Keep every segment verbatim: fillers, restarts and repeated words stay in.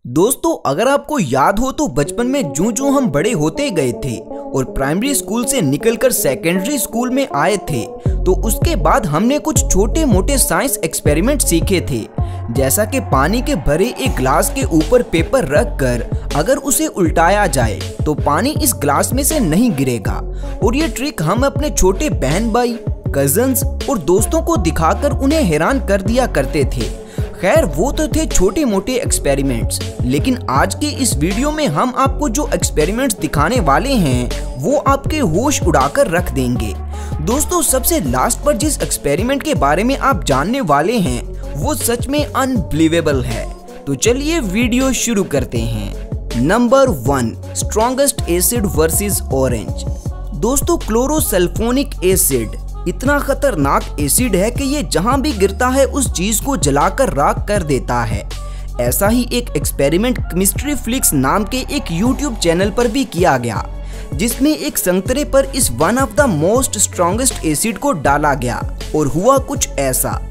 दोस्तों, अगर आपको याद हो तो बचपन में जूं जूं हम बड़े होते गए थे और प्राइमरी स्कूल से निकलकर सेकेंडरी स्कूल में आए थे तो उसके बाद हमने कुछ छोटे मोटे साइंस एक्सपेरिमेंट सीखे थे। जैसा कि पानी के भरे एक ग्लास के ऊपर पेपर रखकर अगर उसे उल्टाया जाए तो पानी इस ग्लास में से नहीं गिरेगा, और ये ट्रिक हम अपने छोटे बहन भाई, कजन्स और दोस्तों को दिखाकर उन्हें हैरान कर दिया करते थे। खैर, वो तो थे छोटे मोटे एक्सपेरिमेंट्स, लेकिन आज के इस वीडियो में हम आपको जो एक्सपेरिमेंट्स दिखाने वाले हैं वो आपके होश उड़ाकर रख देंगे। दोस्तों, सबसे लास्ट पर जिस एक्सपेरिमेंट के बारे में आप जानने वाले हैं वो सच में अनबिलीवेबल है। तो चलिए वीडियो शुरू करते हैं। Number one, strongest acid versus orange. दोस्तों, क्लोरोसल्फोनिक एसिड इतना खतरनाक एसिड है कि ये जहां भी गिरता है उस चीज को जलाकर राख कर देता है। ऐसा ही एक एक्सपेरिमेंट केमिस्ट्री फ्लिक्स नाम के एक यूट्यूब चैनल पर भी किया गया, जिसमें एक संतरे पर इस one of the most strongest acid को डाला गया और हुआ कुछ ऐसा।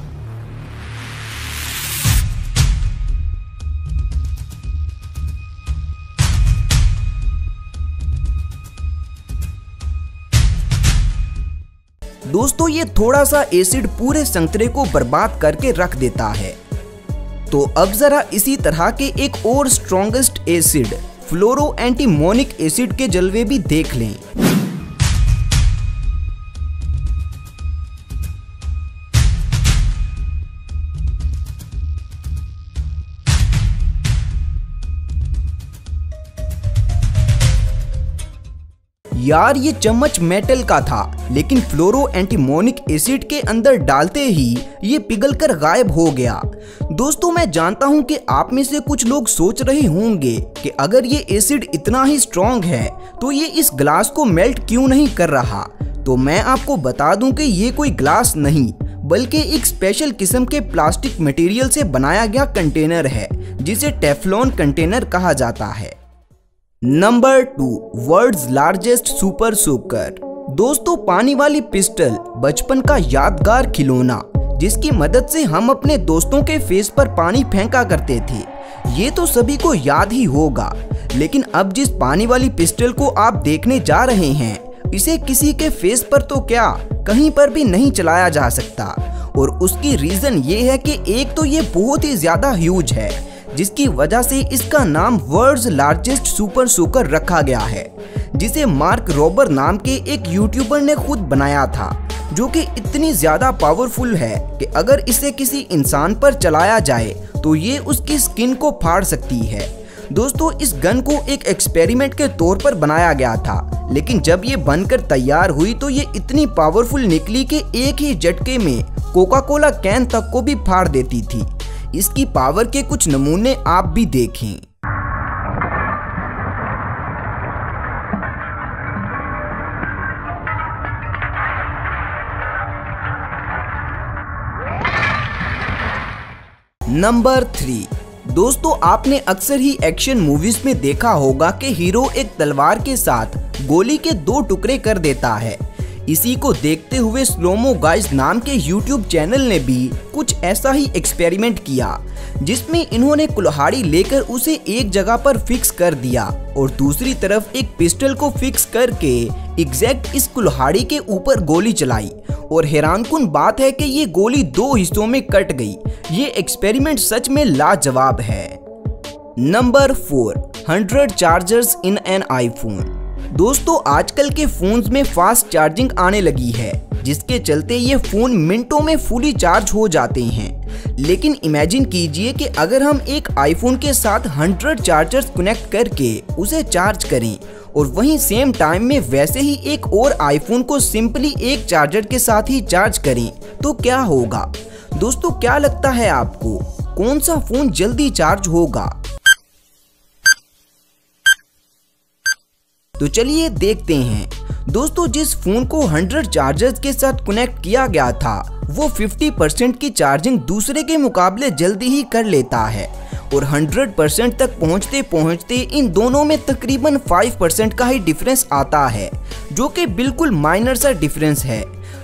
दोस्तों, ये थोड़ा सा एसिड पूरे संतरे को बर्बाद करके रख देता है। तो अब जरा इसी तरह के एक और strongest acid fluoroantimonic acid के जलवे भी देख लें। यार, ये चम्मच मेटल का था, लेकिन फ्लोरो एंटीमोनिक एसिड के अंदर डालते ही ये पिघलकर गायब हो गया। दोस्तों, मैं जानता हूं कि आप में से कुछ लोग सोच रहे होंगे कि अगर ये एसिड इतना ही स्ट्रॉन्ग है तो ये इस ग्लास को मेल्ट क्यों नहीं कर रहा। तो मैं आपको बता दूं कि ये कोई ग्लास नहीं बल्कि एक स्पेशल किस्म के प्लास्टिक मटेरियल से बनाया गया कंटेनर है, जिसे टेफ्लॉन कंटेनर कहा जाता है। Number two, world's largest super soaker. दोस्तों, पानी वाली पिस्टल बचपन का यादगार खिलौना, जिसकी मदद से हम अपने दोस्तों के फेस पर पानी फेंका करते थे, ये तो सभी को याद ही होगा। लेकिन अब जिस पानी वाली पिस्टल को आप देखने जा रहे हैं, इसे किसी के फेस पर तो क्या कहीं पर भी नहीं चलाया जा सकता, और उसकी रीजन ये है कि एक तो ये बहुत ही ज्यादा ह्यूज है, जिसकी वजह से इसका नाम वर्ल्ड्स लार्जेस्ट सुपर सोकर रखा गया है, जिसे मार्क रोबर नाम के एक यूट्यूबर ने खुद बनाया था, जो कि इतनी ज्यादा पावरफुल है कि अगर इसे किसी इंसान पर चलाया जाए तो ये उसकी स्किन को फाड़ सकती है। दोस्तों, इस गन को एक एक्सपेरिमेंट के तौर पर बनाया गया था, लेकिन जब ये बनकर तैयार हुई तो ये इतनी पावरफुल निकली कि एक ही झटके में कोका कोला कैन तक को भी फाड़ देती थी। इसकी पावर के कुछ नमूने आप भी देखें। Number three. दोस्तों, आपने अक्सर ही एक्शन मूवीज में देखा होगा कि हीरो एक तलवार के साथ गोली के दो टुकड़े कर देता है। इसी को देखते हुए स्लोमो गाइस नाम के यूट्यूब चैनल ने भी कुछ ऐसा ही एक्सपेरिमेंट किया, जिसमें इन्होंने कुल्हाड़ी लेकर उसे एक जगह पर फिक्स कर दिया और दूसरी तरफ एक पिस्टल को फिक्स करके एग्जैक्ट इस कुल्हाड़ी के ऊपर गोली चलाई, और हैरानकुन बात है कि ये गोली दो हिस्सों में कट गई। ये एक्सपेरिमेंट सच में लाजवाब है। Number four, hundred chargers in an iPhone. दोस्तों, आजकल के फोन्स में फास्ट चार्जिंग आने लगी है, जिसके चलते ये फोन मिनटों में फुली चार्ज हो जाते हैं। लेकिन इमेजिन कीजिए कि अगर हम एक आईफोन के साथ हंड्रेड चार्जर्स कनेक्ट करके उसे चार्ज करें और वहीं सेम टाइम में वैसे ही एक और आईफोन को सिंपली एक चार्जर के साथ ही चार्ज करें तो क्या होगा। दोस्तों, क्या लगता है आपको, कौन सा फोन जल्दी चार्ज होगा? तो चलिए देखते हैं। दोस्तों, जिस फोन को हंड्रेड चार्जर्स के साथ कनेक्ट किया गया था वो फिफ्टी परसेंट की चार्जिंग दूसरे के मुकाबले जल्दी ही कर लेता है, और हंड्रेड परसेंट तक पहुंचते पहुंचते इन दोनों में तकरीबन फाइव परसेंट का ही डिफरेंस आता है, जो कि बिल्कुल माइनर सा डिफरेंस है।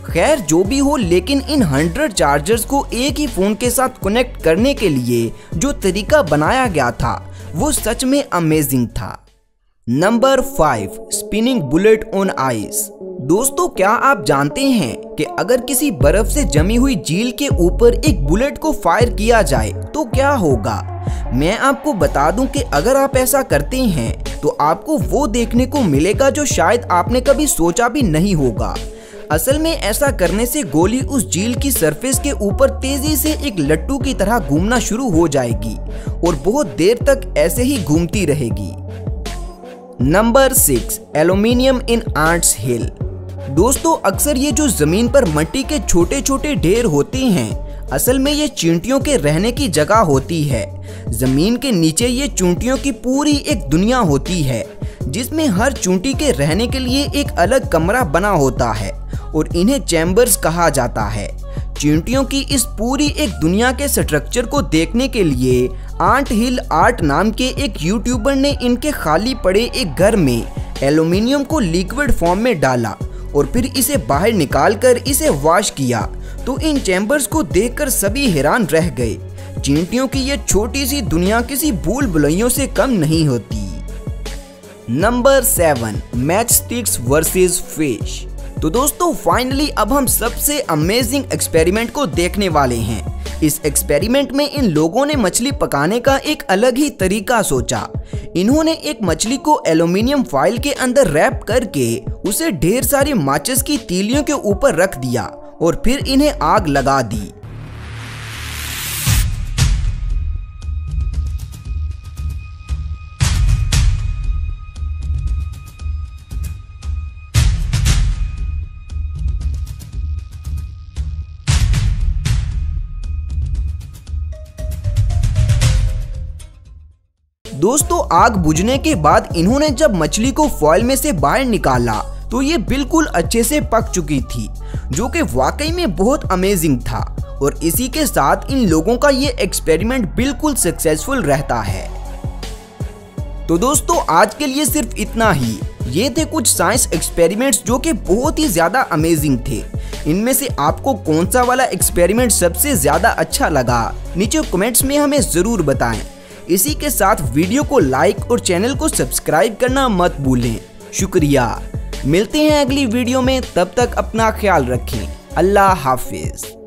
खैर जो भी हो, लेकिन इन हंड्रेड चार्जर्स को एक ही फ़ोन के साथ कनेक्ट करने के लिए जो तरीका बनाया गया था वो सच में अमेजिंग था। Number five, spinning bullet on ice. दोस्तों क्या आप जानते हैं कि अगर किसी बर्फ से जमी हुई झील के ऊपर एक बुलेट को फायर किया जाए तो क्या होगा? मैं आपको बता दूं कि अगर आप ऐसा करते हैं तो आपको वो देखने को मिलेगा जो शायद आपने कभी सोचा भी नहीं होगा। असल में ऐसा करने से गोली उस झील की सरफेस के ऊपर तेजी से एक लट्टू की तरह घूमना शुरू हो जाएगी और बहुत देर तक ऐसे ही घूमती रहेगी। Number six, aluminium in ants hill. दोस्तों अक्सर ये जो जमीन पर मिट्टी के छोटे छोटे ढेर होते हैं, असल में ये चींटियों के रहने की जगह होती है। जमीन के नीचे ये चींटियों की पूरी एक दुनिया होती है जिसमें हर चींटी के रहने के लिए एक अलग कमरा बना होता है और इन्हें चैम्बर्स कहा जाता है। चींटियों की इस पूरी एक दुनिया के स्ट्रक्चर को देखने के लिए आंट हिल आर्ट नाम के एक यूट्यूबर ने इनके खाली पड़े एक घर में एल्यूमिनियम को लिक्विड फॉर्म में डाला और फिर इसे बाहर निकालकर इसे वॉश किया, तो इन चैम्बर्स को देखकर सभी हैरान रह गए। चींटियों की ये छोटी सी दुनिया किसी भूल भुलैयों से कम नहीं होती। Number seven, matchsticks versus fish. तो दोस्तों फाइनली अब हम सबसे अमेजिंग एक्सपेरिमेंट को देखने वाले हैं। इस एक्सपेरिमेंट में इन लोगों ने मछली पकाने का एक अलग ही तरीका सोचा। इन्होंने एक मछली को एल्यूमिनियम फॉइल के अंदर रैप करके उसे ढेर सारी माचिस की तीलियों के ऊपर रख दिया और फिर इन्हें आग लगा दी। दोस्तों आग बुझने के बाद इन्होंने जब मछली को फॉइल में से बाहर निकाला तो ये बिल्कुल अच्छे से पक चुकी थी, जो कि वाकई में बहुत अमेजिंग था। और इसी के साथ इन लोगों का ये एक्सपेरिमेंट बिल्कुल सक्सेसफुल रहता है। तो दोस्तों आज के लिए सिर्फ इतना ही। ये थे कुछ साइंस एक्सपेरिमेंट्स जो कि बहुत ही ज्यादा अमेजिंग थे। इनमें से आपको कौन सा वाला एक्सपेरिमेंट सबसे ज्यादा अच्छा लगा, नीचे कमेंट्स में हमें जरूर बताएं। इसी के साथ वीडियो को लाइक और चैनल को सब्सक्राइब करना मत भूलें। शुक्रिया। मिलते हैं अगली वीडियो में, तब तक अपना ख्याल रखें। अल्लाह हाफिज।